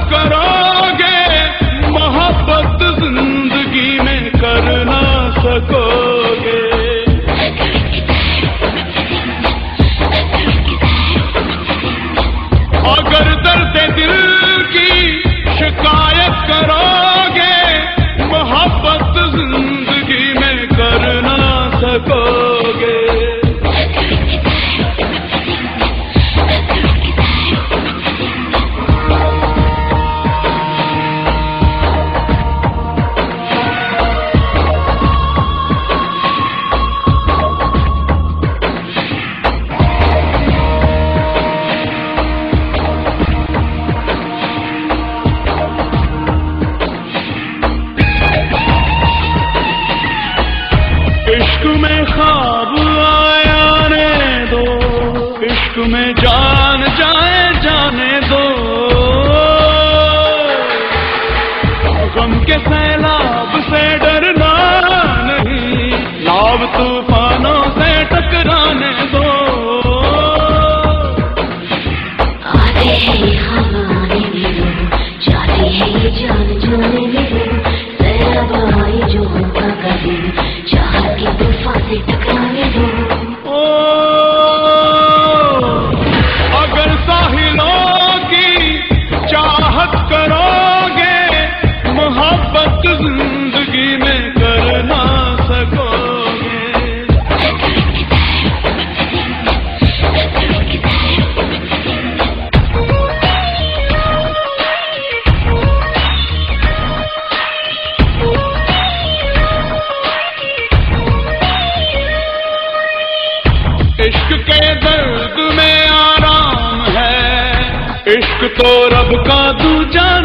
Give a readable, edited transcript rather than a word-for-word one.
करोगे मोहब्बत जिंदगी में कर ना सकोगे। अगर दर्द दिल की शिकायत करोगे मोहब्बत जिंदगी में कर ना सकोगे। इश्क में ख्वाब आया ने दो, इश्क में जान जाए जाने दो। गम के सैलाब से डरना नहीं, लाभ तूफानों से टकराने दो। आते हैं हमारे में दो, जाते हैं ये जान जाने में दो। सैलाब आई जो होगा कभी चाहत के तूफान से टकराने दो। अगर साहिलों की चाहत करोगे मोहब्बत जिंदगी में कर ना सकोगे। इश्क के दर्द में आराम है, इश्क तो रब का दूजा